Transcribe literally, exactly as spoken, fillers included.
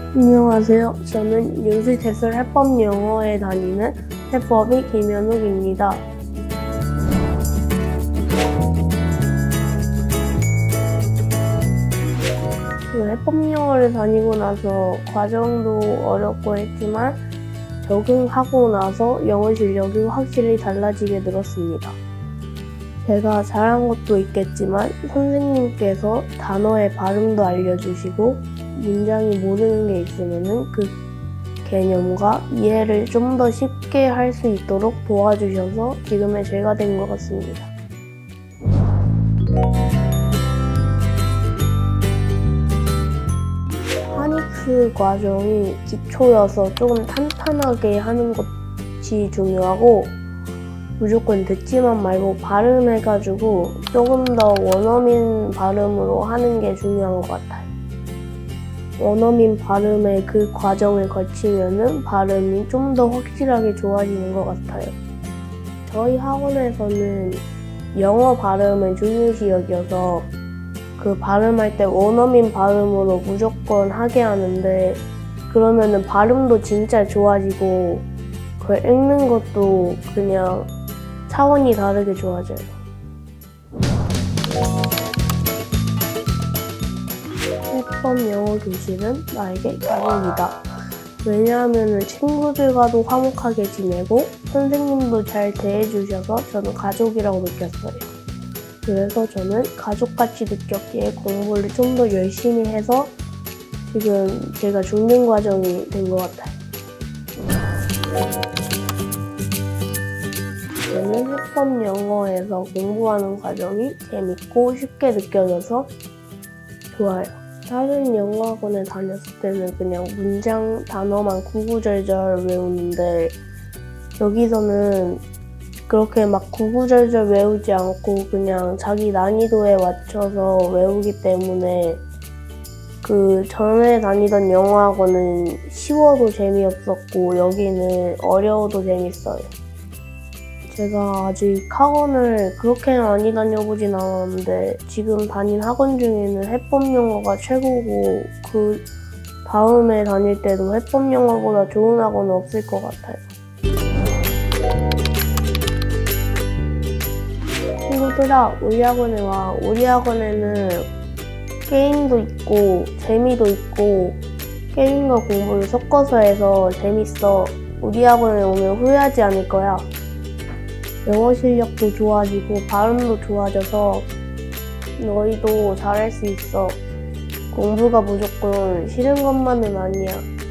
안녕하세요. 저는 윤수태술 해법영어에 다니는 해법이 김현욱입니다. 그 해법영어를 다니고 나서 과정도 어렵고 했지만 적응하고 나서 영어 실력이 확실히 달라지게 늘었습니다. 제가 잘한 것도 있겠지만 선생님께서 단어의 발음도 알려주시고 문장이 모르는 게 있으면 그 개념과 이해를 좀 더 쉽게 할 수 있도록 도와주셔서 지금의 제가 된 것 같습니다. 하닉스 과정이 기초여서 조금 탄탄하게 하는 것이 중요하고 무조건 듣지만 말고 발음해가지고 조금 더 원어민 발음으로 하는 게 중요한 것 같아요. 원어민 발음의 그 과정을 거치면은 발음이 좀 더 확실하게 좋아지는 것 같아요. 저희 학원에서는 영어 발음을 중요시 여겨서 그 발음할 때 원어민 발음으로 무조건 하게 하는데 그러면은 발음도 진짜 좋아지고 그 읽는 것도 그냥 차원이 다르게 좋아져요. 해법 영어 교실은 나에게 가족이다. 왜냐하면 친구들과도 화목하게 지내고 선생님도 잘 대해주셔서 저는 가족이라고 느꼈어요. 그래서 저는 가족같이 느꼈기에 공부를 좀 더 열심히 해서 지금 제가 중등 과정이 된 것 같아요. 저는 해법 영어에서 공부하는 과정이 재밌고 쉽게 느껴져서 좋아요. 다른 영어학원에 다녔을 때는 그냥 문장, 단어만 구구절절 외우는데 여기서는 그렇게 막 구구절절 외우지 않고 그냥 자기 난이도에 맞춰서 외우기 때문에 그 전에 다니던 영어학원은 쉬워도 재미없었고 여기는 어려워도 재밌어요. 제가 아직 학원을 그렇게 많이 다녀보진 않았는데 지금 다닌 학원 중에는 해법 영어가 최고고 그 다음에 다닐 때도 해법 영어보다 좋은 학원은 없을 것 같아요. 친구들아, 우리 학원에 와. 우리 학원에는 게임도 있고 재미도 있고 게임과 공부를 섞어서 해서 재밌어. 우리 학원에 오면 후회하지 않을 거야. 영어 실력도 좋아지고 발음도 좋아져서 너희도 잘할 수 있어. 공부가 무조건 싫은 것만은 아니야.